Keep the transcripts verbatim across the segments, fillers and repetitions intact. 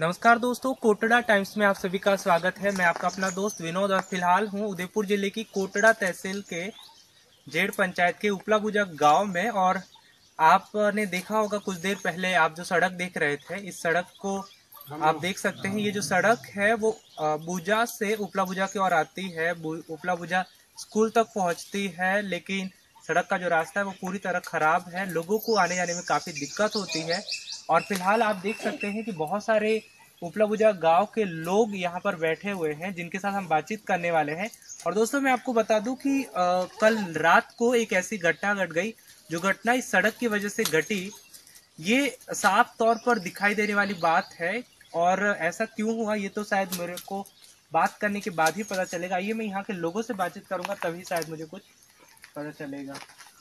नमस्कार दोस्तों, कोटड़ा टाइम्स में आप सभी का स्वागत है। मैं आपका अपना दोस्त विनोद और फिलहाल हूं उदयपुर जिले की कोटड़ा तहसील के जेड़ पंचायत के उपलाबुजा गांव में। और आपने देखा होगा कुछ देर पहले आप जो सड़क देख रहे थे, इस सड़क को आप देख सकते हैं। ये जो सड़क है वो बुजा से उपलाबुजा की ओर आती है, उपलाबुजा स्कूल तक पहुंचती है, लेकिन सड़क का जो रास्ता है वो पूरी तरह खराब है। लोगों को आने जाने में काफ़ी दिक्कत होती है। और फिलहाल आप देख सकते हैं कि बहुत सारे उपलाबुजा गांव के लोग यहाँ पर बैठे हुए हैं, जिनके साथ हम बातचीत करने वाले हैं। और दोस्तों, मैं आपको बता दूं कि आ, कल रात को एक ऐसी घटना घट गई, जो घटना इस सड़क की वजह से घटी। ये साफ तौर पर दिखाई देने वाली बात है, और ऐसा क्यों हुआ ये तो शायद मेरे को बात करने के बाद ही पता चलेगा। आइए मैं यहाँ के लोगों से बातचीत करूंगा, तभी शायद मुझे कुछ पता चलेगा।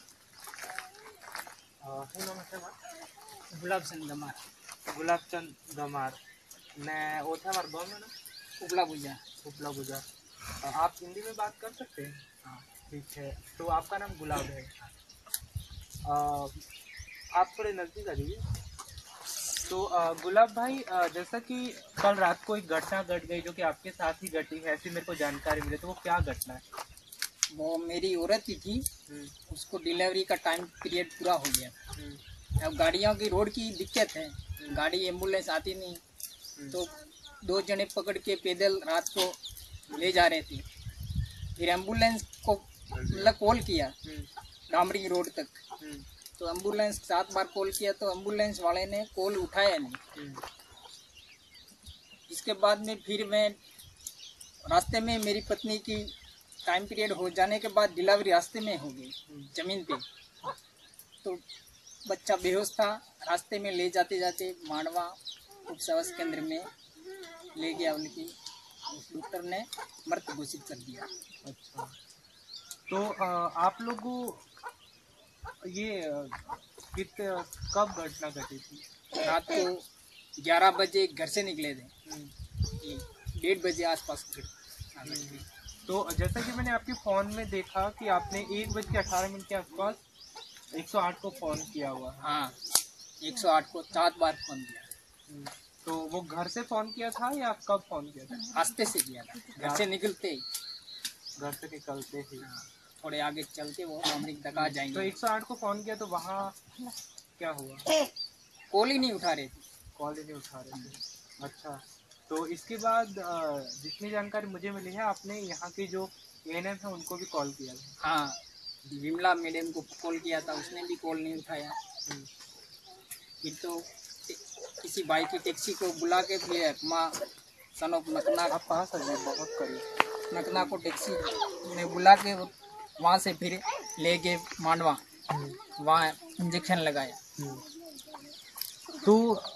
गुलाब चंद गमार गुलाब चंद गमार ने ओथा मार गाँव में ना उपलाबुजा उपलाबुजा। आप हिंदी में बात कर सकते हैं? हाँ ठीक है। तो आपका नाम गुलाब है। आ, आप थोड़े नज़दीक आ जाइए। तो आ, गुलाब भाई, आ, जैसा कि कल रात को एक घटना घट गई जो कि आपके साथ ही घटी है, ऐसी मेरे को जानकारी मिली, तो वो क्या घटना है? वो मेरी औरत ही थी, उसको डिलीवरी का टाइम पीरियड पूरा हो गया। अब गाड़ियों की रोड की दिक्कत है, गाड़ी एम्बुलेंस आती नहीं, तो दो जने पकड़ के पैदल रात को ले जा रहे थे। फिर एम्बुलेंस को मतलब कॉल किया डामरी रोड तक, तो एम्बुलेंस सात बार कॉल किया तो एम्बुलेंस वाले ने कॉल उठाया नहीं। इसके बाद में फिर मैं रास्ते में, मेरी पत्नी की टाइम पीरियड हो जाने के बाद डिलीवरी रास्ते में हो गई जमीन पे, तो बच्चा बेहोश था। रास्ते में ले जाते जाते मांडवा उप स्वास्थ्य केंद्र में ले गया, उनकी डॉक्टर ने मृत घोषित कर दिया। अच्छा, तो आ, आप लोगों ये कित कब घटना घटी थी? रात को ग्यारह बजे घर से निकले थे, डेढ़ बजे आसपास घटना। तो जैसा कि मैंने आपके फ़ोन में देखा कि आपने एक बज के अठारह मिनट के आसपास एक सौ आठ को फ़ोन किया हुआ। हाँ, एक सौ आठ को चार बार फ़ोन किया। तो वो घर से फ़ोन किया था या कब फ़ोन किया था? रास्ते से किया था, घर से निकलते ही। घर से निकलते ही? हाँ, थोड़े आगे चलते वो अमृत तक आ जाएंगे। तो एक सौ आठ को फ़ोन किया तो वहाँ क्या हुआ? कॉल ही नहीं उठा रहे थे। कॉल ही नहीं उठा रहे थे। अच्छा, तो इसके बाद जितनी जानकारी मुझे मिली है, आपने यहाँ की जो ए एन एम है उनको भी कॉल किया था? हाँ, विमला मैडम को कॉल किया था, उसने भी कॉल नहीं उठाया। फिर तो किसी भाई की टैक्सी को बुला के फिर माँ सनोप नकना, आप पास आ जाए, बहुत करीब, नकना को टैक्सी में बुला के वहाँ से फिर ले गए मांडवा, वहाँ इंजेक्शन लगाया। तो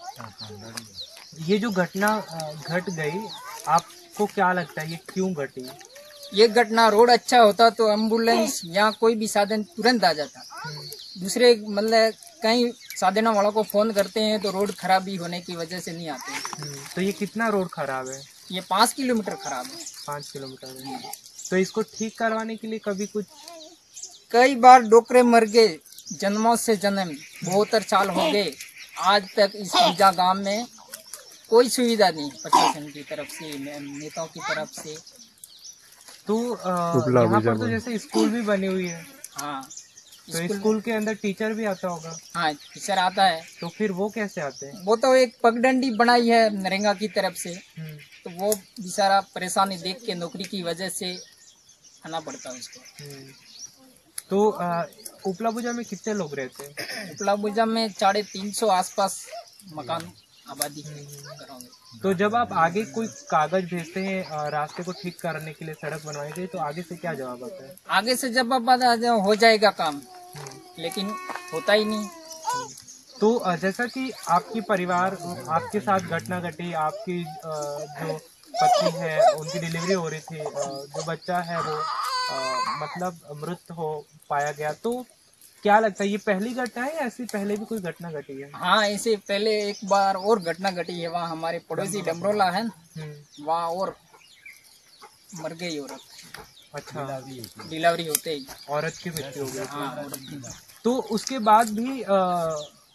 ये जो घटना घट गई, आपको क्या लगता है ये क्यों घटी? ये घटना, रोड अच्छा होता तो एम्बुलेंस या कोई भी साधन तुरंत आ जाता। दूसरे मतलब कई साधनों वालों को फोन करते हैं तो रोड खराबी होने की वजह से नहीं आते। तो ये कितना रोड खराब है? ये पाँच किलोमीटर खराब है। पाँच किलोमीटर है। तो इसको ठीक करवाने के लिए कभी कुछ, कई बार डॉक्टर मर गए, जन्मों से जन्म बहत्तर साल हो गए, आज तक इस पूजा गांव में कोई सुविधा नहीं प्रशासन की तरफ से, नेताओं की तरफ से। तो यहाँ पर तो जैसे स्कूल भी बनी हुई है। हाँ, तो स्कूल के अंदर टीचर भी आता होगा? हाँ, टीचर आता है। तो फिर वो कैसे आते हैं? वो तो एक पगडंडी बनाई है नरेगा की तरफ से, तो वो बेचारा परेशानी देख के नौकरी की वजह से आना पड़ता है उसको। तो उपलाबुजा में कितने लोग रहते हैं? उपलाबुजा में साढ़े तीन सौ आसपास मकान आबादी करोगे। तो जब आप आगे कोई कागज भेजते हैं रास्ते को ठीक करने के लिए, सड़क बनवाई गई, तो आगे से क्या जवाब आता है? आगे से जवाब आता है हो जाएगा काम, लेकिन होता ही नहीं। तो जैसा कि आपकी परिवार, आपके साथ घटना घटी, आपकी जो पत्नी है उनकी डिलीवरी हो रही थी, जो बच्चा है वो मतलब मृत हो पाया गया, तो क्या लगता है ये पहली घटना है या ऐसी पहले भी कोई घटना घटी है? हाँ, ऐसे पहले एक बार और घटना घटी है, वहाँ हमारे पड़ोसी डमरोला है, वहाँ और मर गई औरत। अच्छा, डिलीवरी होते ही औरत की मृत्यु हो गई। हाँ, औरत की। तो उसके बाद भी आ,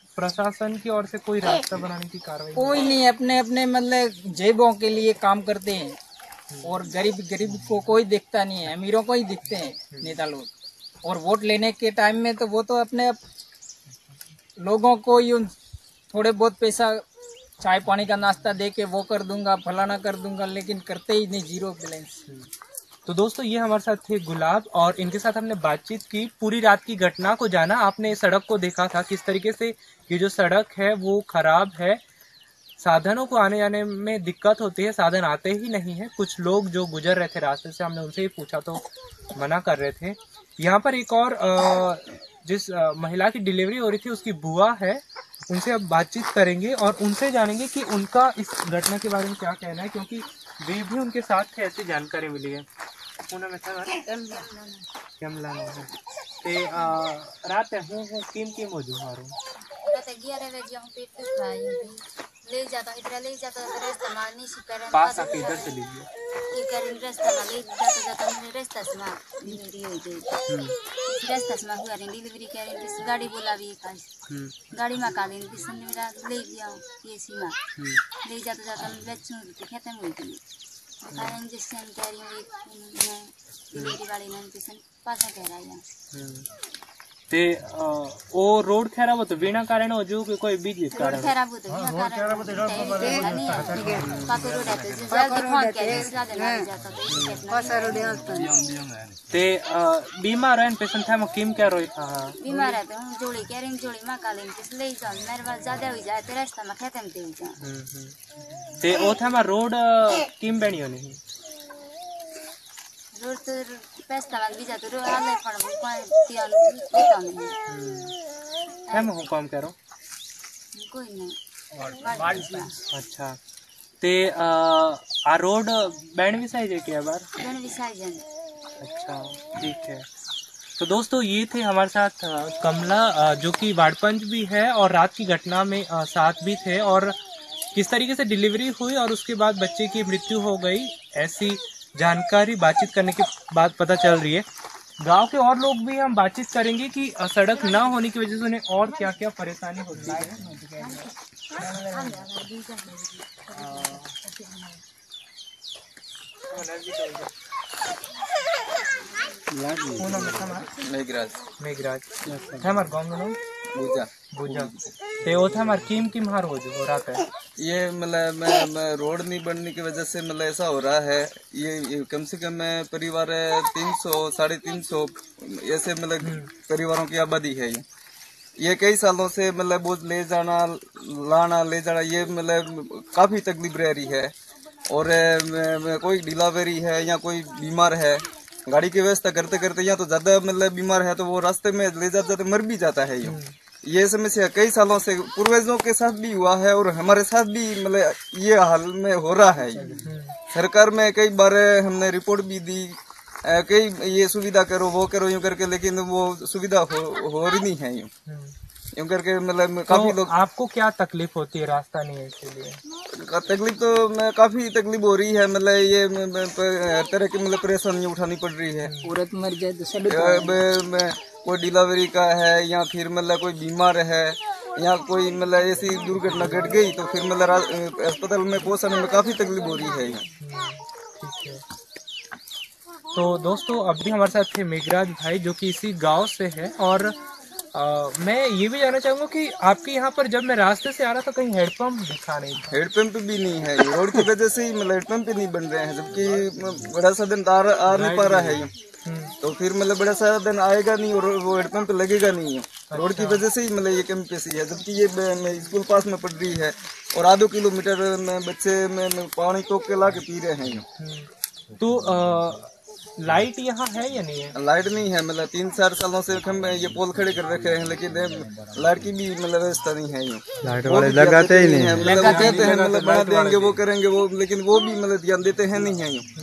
प्रशासन की ओर से कोई रास्ता बनाने की कार्रवाई? कोई नहीं, अपने अपने मतलब जेबों के लिए काम करते हैं और गरीब गरीब को कोई दिखता नहीं है, अमीरों को ही दिखते हैं नेता लोग। और वोट लेने के टाइम में तो वो तो अपने लोगों को ही उन थोड़े बहुत पैसा चाय पानी का नाश्ता दे के वो कर दूंगा फलाना कर दूंगा, लेकिन करते ही नहीं, जीरो बैलेंस। तो दोस्तों ये हमारे साथ थे गुलाब और इनके साथ हमने बातचीत की, पूरी रात की घटना को जाना। आपने सड़क को देखा था किस तरीके से ये जो सड़क है वो खराब है, साधनों को आने जाने में दिक्कत होती है, साधन आते ही नहीं है। कुछ लोग जो गुजर रहे थे रास्ते से, हमने उनसे ही पूछा तो मना कर रहे थे। यहाँ पर एक और जिस महिला की डिलीवरी हो रही थी उसकी बुआ है, उनसे अब बातचीत करेंगे और उनसे जानेंगे कि उनका इस घटना के बारे में क्या कहना है, क्योंकि वे भी उनके साथ थे, ऐसी जानकारी मिली है। में था कमला है ते रात हूँ हूँ किम किम हो जू हारू ग्यारह बजे हम पेट पे खाई ले जाता इधर ले जाता रास्ता मार नहीं सी पर पास आके इधर चली गई ये करें रास्ता में ले जाता जाता हमने रास्ता से मार डिलीवरी हो गई। रास्ता से मार हुआ डिलीवरी करें किस गाड़ी बुलावी पास गाड़ी में कालीन किसी ने मेरा ले गया ये सीमा ले जाता जाता हम बच्चों के खत्म हो गई कारण इंजेक्शन कह रही हूँ डिलीवरी वाली ने इंजेक्शन पासा कह रहा है ते ओ रोड खराब हो तो बिना कारण हो जो कोई बीज कारण खराब हो तो बिना कारण पाको रोड है तो जल्दी फोन करे इसका देना जाता तो इसी पासा रोड है ते बीमार है पेशेंट था किम क्या रोई था बीमार है तो हम जोड़ी कह रहे जोड़ी मां काले किस ले जाओ मेरे पास ज्यादा हो जाए तो रास्ता में खत्म दे जा ते ओ था मा रोड किम बनी नहीं रोड तो पैसा लग भी जाता रोड आले पण कोई तियान देता नहीं है मैं काम करो कोई नहीं। अच्छा ते आ रोड बैंड भी साइज है क्या बार बैंड भी साइज है। अच्छा ठीक है। तो दोस्तों ये थे हमारे साथ कमला जो कि वार्ड भी है और रात की घटना में साथ भी थे और किस तरीके से डिलीवरी हुई और उसके बाद बच्चे की मृत्यु हो गई, ऐसी जानकारी बातचीत करने के बाद पता चल रही है। गांव के और लोग भी हम बातचीत करेंगे कि सड़क ना होने की वजह से उन्हें और क्या क्या परेशानी होती है। मेघराज मेघराज हमार गाँव में बुझा बुझा ते वो था हमार किम किम हार हो जो रात है ये मतलब मैं, मैं रोड नहीं बनने की वजह से मतलब ऐसा हो रहा है। ये, ये कम से कम मैं परिवार तीन सौ साढ़े तीन सौ ऐसे मतलब परिवारों की आबादी है। ये ये कई सालों से मतलब वो ले जाना लाना ले जाना ये मतलब काफी तकलीफ रह रही है। और कोई डिलीवरी है या कोई बीमार है, गाड़ी की व्यवस्था करते करते या तो ज्यादा मतलब बीमार है तो वो रास्ते में ले जाते जाते मर भी जाता है। ये ये समस्या कई सालों से पूर्वजों के साथ भी हुआ है और हमारे साथ भी मतलब ये हाल में हो रहा है। सरकार में कई बार हमने रिपोर्ट भी दी, कई ये सुविधा करो वो करो यूं करके, लेकिन वो सुविधा हो, हो रही नहीं है यूं यूं करके मतलब काफी तो लोग। आपको क्या तकलीफ होती है रास्ता नहीं है इसलिए? तकलीफ तो मैं काफी तकलीफ हो रही है, मतलब ये हर तरह की मतलब परेशानी उठानी पड़ रही है। औरत मर जाए तो कोई डिलीवरी का है या फिर मतलब कोई बीमार है या कोई मतलब ऐसी दुर्घटना घट गई तो फिर मतलब अस्पताल में पहुंचाने में काफी तकलीफ हो रही है। ठीक है। तो दोस्तों अब भी हमारे साथ थे मेघराज भाई जो कि इसी गांव से है और आ, मैं ये भी जानना चाहूंगा कि आपके यहाँ पर जब मैं रास्ते से आ रहा था कहीं हेडपंप दिखा नहीं था? हेडपंप भी नहीं है, रोड की वजह से ही मतलब हेडपंप नहीं बन रहे हैं, जबकि बड़ा साधन आ, आ नहीं पा रहा है। तो फिर मतलब बड़ा साधन आएगा नहीं और वो हेडपंप लगेगा नहीं है। रोड की वजह से ही मतलब ये कम पैसी है, जबकि ये स्कूल पास में पड़ रही है और आधो किलोमीटर में बच्चे में पानी टोक के ला के पी रहे हैं। तो आ, लाइट यहाँ है या नहीं है? लाइट नहीं है, मतलब तीन चार सालों से हम ये पोल खड़े कर रखे हैं, लेकिन लाइट की भी मतलब व्यवस्था नहीं है। लाइट वाले लगाते ही नहीं है, मतलब कहते हैं मतलब बना देंगे वो करेंगे वो, लेकिन वो भी मतलब ध्यान देते हैं नहीं है।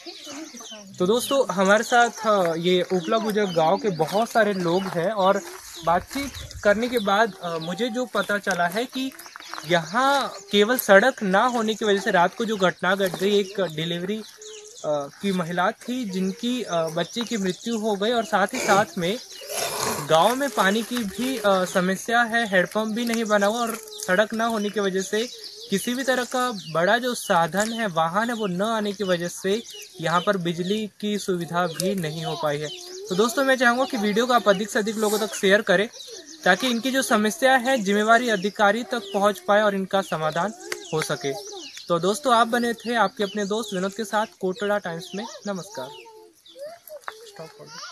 तो दोस्तों हमारे साथ ये उपला बुजुर्ग गांव के बहुत सारे लोग हैं और बातचीत करने के बाद मुझे जो पता चला है कि यहाँ केवल सड़क ना होने की वजह से रात को जो घटना घट गई, एक डिलीवरी की महिला थी जिनकी बच्चे की मृत्यु हो गई और साथ ही साथ में गांव में पानी की भी आ, समस्या है, हैंडपंप भी नहीं बना हुआ और सड़क न होने की वजह से किसी भी तरह का बड़ा जो साधन है, वाहन है, वो न आने की वजह से यहाँ पर बिजली की सुविधा भी नहीं हो पाई है। तो दोस्तों मैं चाहूँगा कि वीडियो को आप अधिक से अधिक लोगों तक शेयर करें ताकि इनकी जो समस्या है जिम्मेवारी अधिकारी तक पहुँच पाए और इनका समाधान हो सके। तो दोस्तों आप बने थे आपके अपने दोस्त विनोद के साथ कोटड़ा टाइम्स में। नमस्कार।